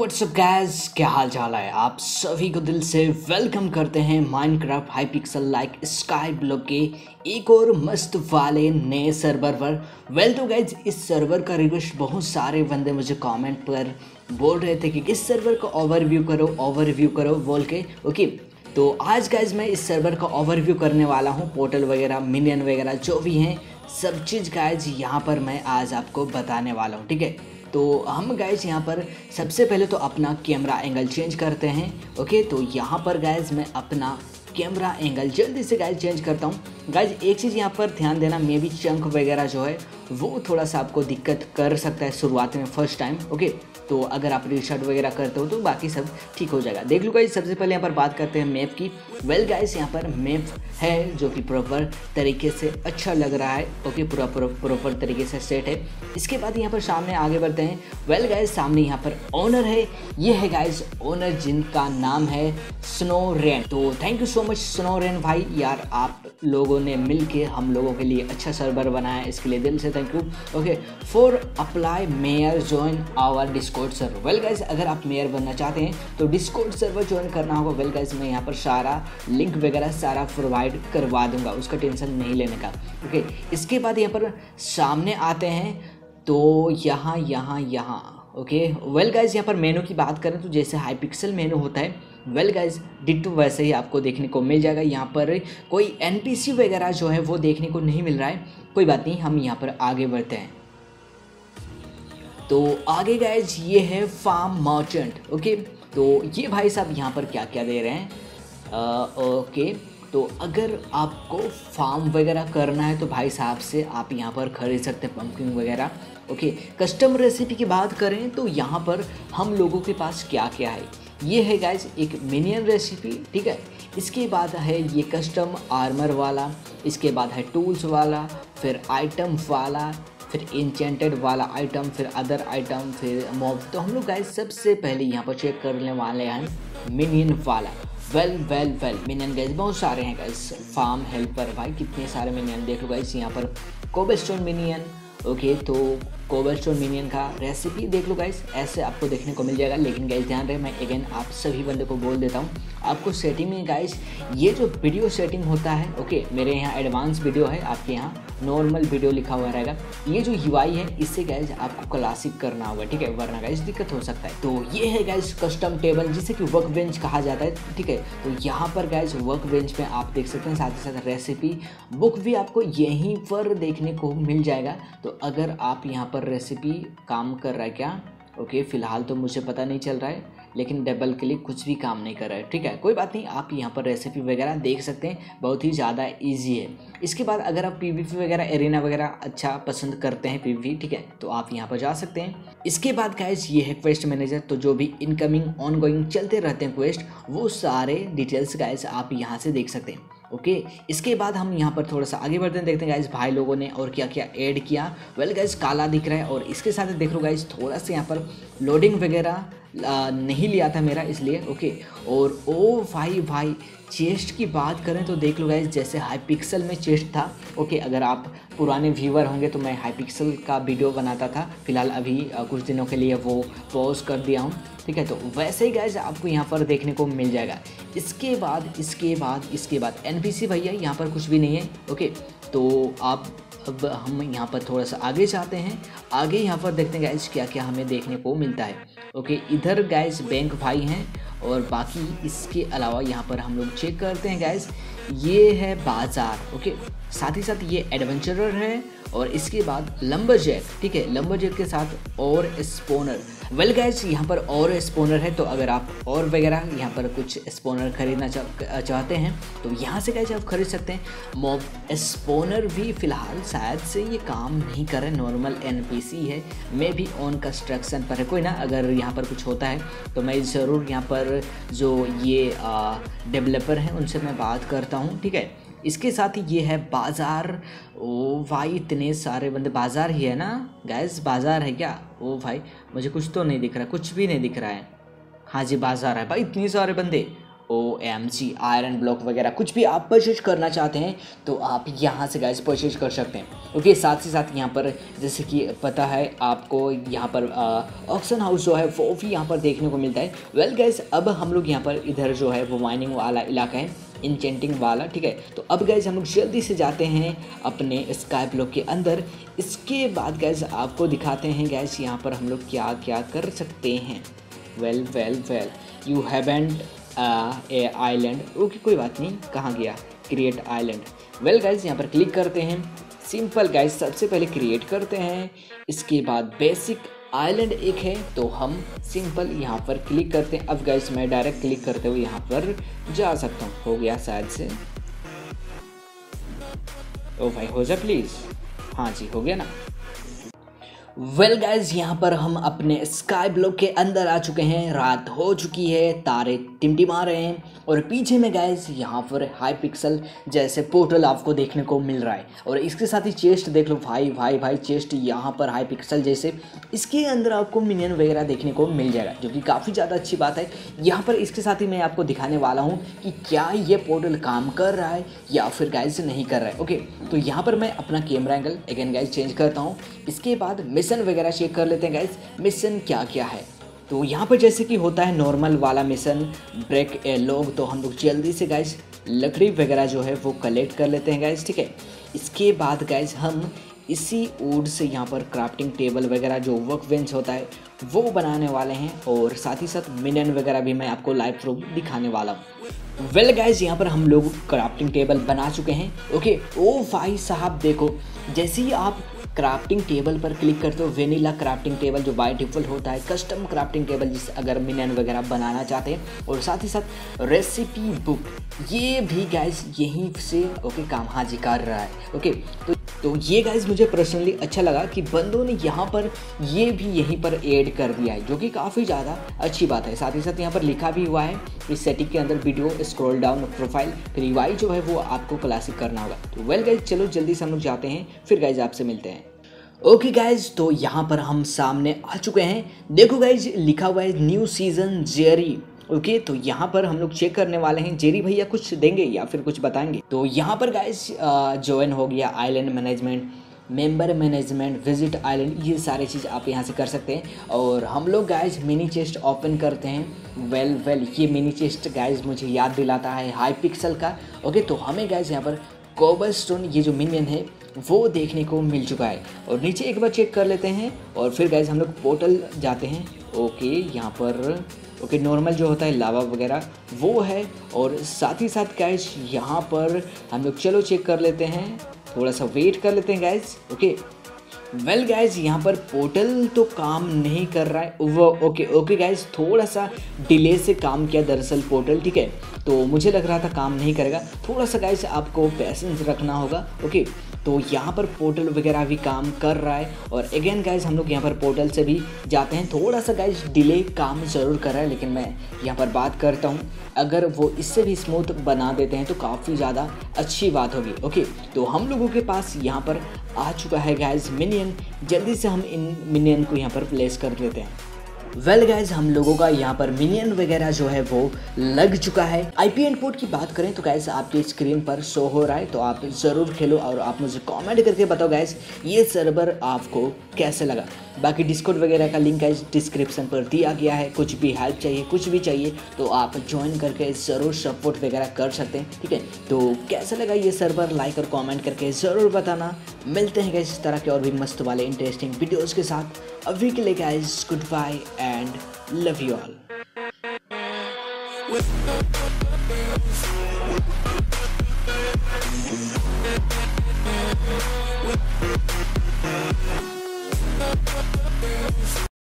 WhatsApp guys, क्या हाल चाल है। आप सभी को दिल से वेलकम करते हैं Minecraft Hypixel like skyblock के एक और मस्त वाले नए सर्वर पर। तो गाइज, इस सर्वर का रिक्वेस्ट बहुत सारे बंदे मुझे कमेंट पर बोल रहे थे कि इस सर्वर को ओवरव्यू करो बोल के। ओके, तो आज गाइज मैं इस सर्वर का ओवरव्यू करने वाला हूँ। पोर्टल वगैरह, मिनियन वगैरह जो भी हैं सब चीज़ गाइज यहाँ पर मैं आज आपको बताने वाला हूँ। ठीक है, तो हम गाइज यहाँ पर सबसे पहले तो अपना कैमरा एंगल चेंज करते हैं। ओके, तो यहाँ पर गाइज मैं अपना कैमरा एंगल जल्दी से गाइज चेंज करता हूँ। गाइज एक चीज़ यहाँ पर ध्यान देना, मे भी चंक वगैरह जो है वो थोड़ा सा आपको दिक्कत कर सकता है शुरुआत में फर्स्ट टाइम। ओके, तो अगर आप रिस्टार्ट वगैरह करते हो तो बाकी सब ठीक हो जाएगा। देख लो गाइज, सबसे पहले यहाँ पर बात करते हैं मैप की। गाइज यहाँ पर मैप है जो कि प्रॉपर तरीके से अच्छा लग रहा है। ओके, पूरा प्रॉपर तरीके से सेट है। इसके बाद यहाँ पर सामने आगे बढ़ते हैं। गाइज सामने यहाँ पर ओनर है, ये है गाइज ओनर जिनका नाम है स्नोरेन। तो थैंक यू सो मच स्नोरेन भाई, यार आप लोगों ने मिल के हम लोगों के लिए अच्छा सर्वर बनाया, इसके लिए दिल से thank you. Okay, for apply mayor join our Discord server. Guys अगर आप मेयर बनना चाहते हैं तो डिस्कॉर्ड सर्वर ज्वाइन करना होगा। गाइज मैं यहाँ पर सारा लिंक वगैरह सारा प्रोवाइड करवा दूंगा, उसका टेंशन नहीं लेने का। ओके, इसके बाद यहाँ पर सामने आते हैं तो यहाँ ओके, गाइज यहाँ पर मेनू की बात करें तो जैसे हाइपिक्सल मेनू होता है, गाइज डिट्टो वैसे ही आपको देखने को मिल जाएगा। यहाँ पर कोई एनपीसी वगैरह जो है वो देखने को नहीं मिल रहा है, कोई बात नहीं, हम यहाँ पर आगे बढ़ते हैं। तो आगे गाइज ये है फार्म मर्चेंट। ओके, तो ये भाई साहब यहाँ पर क्या क्या दे रहे हैं। ओके, तो अगर आपको फार्म वगैरह करना है तो भाई साहब से आप यहाँ पर खरीद सकते हैं पंपकिन वगैरह। ओके, कस्टम रेसिपी की बात करें तो यहाँ पर हम लोगों के पास क्या क्या है, ये है गाइज एक मिनियन रेसिपी। ठीक है, इसके बाद है ये कस्टम आर्मर वाला, इसके बाद है टूल्स वाला, फिर आइटम वाला, फिर इंचेंटेड वाला आइटम, फिर अदर आइटम, फिर मॉब। तो हम लोग गाइज सबसे पहले यहाँ पर चेक करने वाले हैं मिनियन वाला। वेल मिनियन गाइज बहुत सारे हैं गाइज। फार्म हेल्पर भाई कितने सारे मिनियन देख लो गाइज। यहाँ पर कोबलस्टोन मिनियन। ओके, तो कोबलस्टोन मिनियन का रेसिपी देख लो गाइज, ऐसे आपको देखने को मिल जाएगा। लेकिन गाइज ध्यान रहे, मैं अगेन आप सभी बंदे को बोल देता हूँ, आपको सेटिंग में गाइज ये जो वीडियो सेटिंग होता है, ओके, मेरे यहाँ एडवांस वीडियो है, आपके यहाँ नॉर्मल वीडियो लिखा हुआ रहेगा। ये जो यूआई है इससे गाइज आपको क्लासिक करना होगा, ठीक है, वरना गाइज दिक्कत हो सकता है। तो ये है गाइज कस्टम टेबल, जिसे कि वर्क बेंच कहा जाता है। ठीक है, तो यहाँ पर गाइज वर्क बेंच में आप देख सकते हैं, साथ ही साथ रेसिपी बुक भी आपको यहीं पर देखने को मिल जाएगा। तो अगर आप यहाँ पर रेसिपी काम कर रहा है क्या, ओके, फिलहाल तो मुझे पता नहीं चल रहा है, लेकिन डबल क्लिक कुछ भी काम नहीं कर रहा है। ठीक है, कोई बात नहीं, आप यहाँ पर रेसिपी वगैरह देख सकते हैं, बहुत ही ज़्यादा इजी है। इसके बाद अगर आप पीवीपी वगैरह, एरिना वगैरह अच्छा पसंद करते हैं पीवीपी, ठीक है, तो आप यहाँ पर जा सकते हैं। इसके बाद गाइज ये है क्वेस्ट मैनेजर, तो जो भी इनकमिंग ऑनगोइंग चलते रहते हैं क्वेस्ट, वो सारे डिटेल्स गाइज आप यहाँ से देख सकते हैं। ओके, इसके बाद हम यहाँ पर थोड़ा सा आगे बढ़ते हैं, देखते हैं गाइज भाई लोगों ने और क्या क्या ऐड किया। गाइज काला दिख रहा है, और इसके साथ देख लो गाइज थोड़ा सा यहाँ पर लोडिंग वगैरह नहीं लिया था मेरा, इसलिए। ओके, और ओ भाई चेस्ट की बात करें तो देख लो गाइज, जैसे हाइपिक्सल में चेस्ट था। ओके, अगर आप पुराने व्यूअर होंगे तो मैं हाइपिक्सल का वीडियो बनाता था, फिलहाल अभी कुछ दिनों के लिए वो पॉज कर दिया हूँ। ठीक है, तो वैसे ही गाइज आपको यहाँ पर देखने को मिल जाएगा। इसके बाद एनपीसी भैया यहाँ पर कुछ भी नहीं है। ओके, तो अब हम यहाँ पर थोड़ा सा आगे जाते हैं। आगे यहाँ पर देखते हैं गाइज क्या क्या हमें देखने को मिलता है। ओके, इधर गाइज बैंक भाई हैं, और बाकी इसके अलावा यहाँ पर हम लोग चेक करते हैं गाइज, ये है बाज़ार। ओके, साथ ही साथ ये एडवेंचरर है, और इसके बाद लंबरजैक। ठीक है, लंबरजैक के साथ और स्पोनर। गाइज यहाँ पर और स्पोनर है, तो अगर आप और वगैरह यहाँ पर कुछ स्पोनर खरीदना चाहते हैं तो यहाँ से गाइज आप खरीद सकते हैं। मॉब स्पोनर भी फ़िलहाल शायद से ये काम नहीं कर रहे, नॉर्मल एनपीसी है, मे भी ऑन कंस्ट्रक्शन पर है। कोई ना, अगर यहाँ पर कुछ होता है तो मैं ज़रूर यहाँ पर जो ये डेवलपर हैं उनसे मैं बात करता हूँ। ठीक है, इसके साथ ही ये है बाज़ार। ओ भाई इतने सारे बंदे, बाज़ार ही है ना गाइस, बाज़ार है क्या? ओ भाई मुझे कुछ तो नहीं दिख रहा, कुछ भी नहीं दिख रहा है। हाँ जी बाज़ार है भाई, इतने सारे बंदे। OMG आयरन ब्लॉक वगैरह कुछ भी आप परचेज करना चाहते हैं तो आप यहाँ से गाइस परचेज कर सकते हैं। ओके, साथ ही साथ यहाँ पर जैसे कि पता है आपको यहाँ पर ऑक्शन हाउस जो है वो भी यहाँ पर देखने को मिलता है। वेल गाइस, अब हम लोग यहाँ पर इधर जो है वो माइनिंग वाला इलाका है, इंचेंटिंग वाला, ठीक है। तो अब गाइस हम लोग जल्दी से जाते हैं अपने स्काई ब्लॉक के अंदर। इसके बाद गाइस आपको दिखाते हैं गाइस यहाँ पर हम लोग क्या क्या कर सकते हैं। Well you haven't a island. Okay, कोई बात नहीं, कहाँ गया क्रिएट आइलैंड। वेल गाइस यहाँ पर क्लिक करते हैं, सिंपल गाइस सबसे पहले क्रिएट करते हैं। इसके बाद बेसिक आइलैंड एक है तो हम सिंपल यहाँ पर क्लिक करते हैं। अब गाइस मैं डायरेक्ट क्लिक करते हुए यहाँ पर जा सकता हूँ। हो गया शायद से, ओ भाई हो जा प्लीज़। हाँ जी, हो गया ना। वेल गाइज यहाँ पर हम अपने स्काई ब्लॉक के अंदर आ चुके हैं। रात हो चुकी है, तारे टिमटिमा रहे हैं और पीछे में गाइज यहाँ पर हाई पिक्सल जैसे पोर्टल आपको देखने को मिल रहा है। और इसके साथ ही चेस्ट देख लो भाई चेस्ट यहाँ पर हाई पिक्सल जैसे, इसके अंदर आपको मिनियन वगैरह देखने को मिल जाएगा, जो कि काफ़ी ज़्यादा अच्छी बात है। यहाँ पर इसके साथ ही मैं आपको दिखाने वाला हूँ कि क्या ये पोर्टल काम कर रहा है या फिर गाइज नहीं कर रहा है। ओके, तो यहाँ पर मैं अपना camera angle again guys change करता हूँ। इसके बाद मिशन वगैरह चेक कर लेते हैं गाइज, मिशन क्या क्या है। तो यहाँ पर जैसे कि होता है नॉर्मल वाला मिशन ब्रेक ए लॉग, तो हम लोग जल्दी से गाइज लकड़ी वगैरह जो है वो कलेक्ट कर लेते हैं गाइज, ठीक है। इसके बाद गाइज हम इसी वुड से यहाँ पर क्राफ्टिंग टेबल वगैरह जो वर्क बेंच होता है वो बनाने वाले हैं और साथ ही साथ मिनियन वगैरह भी मैं आपको लाइव प्रूफ दिखाने वाला हूँ। वेल गाइज यहाँ पर हम लोग क्राफ्टिंग टेबल बना चुके हैं। ओके, ओ भाई साहब देखो, जैसे ही आप क्राफ्टिंग टेबल पर क्लिक करते हो, वेनिला क्राफ्टिंग टेबल जो बाय डिफ़ॉल्ट होता है, कस्टम क्राफ्टिंग टेबल जिस अगर मिनियन वगैरह बनाना चाहते हैं, और साथ ही साथ रेसिपी बुक ये भी गाइज यहीं से ओके काम हाँ जी कर रहा है। ओके, तो ये गाइज मुझे पर्सनली अच्छा लगा कि बंदों ने यहाँ पर ये भी यहीं पर ऐड कर दिया है, जो कि काफ़ी ज़्यादा अच्छी बात है। साथ ही साथ यहाँ पर लिखा भी हुआ है इस सेटिंग के अंदर वीडियो स्क्रॉल डाउन प्रोफाइल फिर रिवाइव जो है वो आपको क्लासिक करना होगा। तो वेल गाइज चलो जल्दी से हम लोग जाते हैं, फिर गाइज आपसे मिलते हैं। ओके गाइज, तो यहाँ पर हम सामने आ चुके हैं। देखो गाइज लिखा हुआ है न्यू सीजन जेरी। ओके, तो यहाँ पर हम लोग चेक करने वाले हैं जेरी भैया कुछ देंगे या फिर कुछ बताएंगे। तो यहाँ पर गाइज ज्वाइन हो गया island management, member management, visit island, ये सारे चीज़ आप यहाँ से कर सकते हैं। और हम लोग गाइज मिनी चेस्ट ओपन करते हैं। वेल ये मिनी चेस्ट गाइज मुझे याद दिलाता है हाई पिक्सल का। ओके, तो हमें गाइज यहाँ पर कोबलस्टोन ये जो मिनियन है वो देखने को मिल चुका है। और नीचे एक बार चेक कर लेते हैं और फिर गाइज हम लोग पोर्टल जाते हैं। ओके, यहाँ पर ओके नॉर्मल जो होता है लावा वगैरह वो है, और साथ ही साथ गाइज यहाँ पर हम लोग चलो चेक कर लेते हैं, थोड़ा सा वेट कर लेते हैं गाइज। ओके, वेल गाइज यहाँ पर पोर्टल तो काम नहीं कर रहा है वो। ओके गाइज, थोड़ा सा डिले से काम किया दरअसल पोर्टल, ठीक है। तो मुझे लग रहा था काम नहीं करेगा, थोड़ा सा गाइज आपको पेशेंस रखना होगा। ओके, तो यहाँ पर पोर्टल वगैरह भी काम कर रहा है। और अगेन गाइज हम लोग यहाँ पर पोर्टल से भी जाते हैं, थोड़ा सा गाइज डिले काम ज़रूर कर रहा है, लेकिन मैं यहाँ पर बात करता हूँ अगर वो इससे भी स्मूथ बना देते हैं तो काफ़ी ज़्यादा अच्छी बात होगी। ओके, तो हम लोगों के पास यहाँ पर आ चुका है गाइज मिनियन, जल्दी से हम इन मिनियन को यहाँ पर प्लेस कर देते हैं। वेल गाइज हम लोगों का यहाँ पर मिनियन वगैरह जो है वो लग चुका है। आईपी एंडपोर्ट की बात करें तो गाइज आपके स्क्रीन पर शो हो रहा है, तो आप ज़रूर खेलो और आप मुझे कमेंट करके बताओ गाइज ये सर्वर आपको कैसे लगा। बाकी डिस्कॉर्ड वगैरह का लिंक गाइज डिस्क्रिप्शन पर दिया गया है, कुछ भी हेल्प चाहिए कुछ भी चाहिए तो आप ज्वाइन करके ज़रूर सपोर्ट वगैरह कर सकते हैं, ठीक है। तो कैसा लगा ये सर्वर, लाइक और कॉमेंट करके ज़रूर बताना। मिलते हैं गाइज इस तरह के और भी मस्त वाले इंटरेस्टिंग वीडियोज़ के साथ। अभी के लिए guys goodbye and love you all.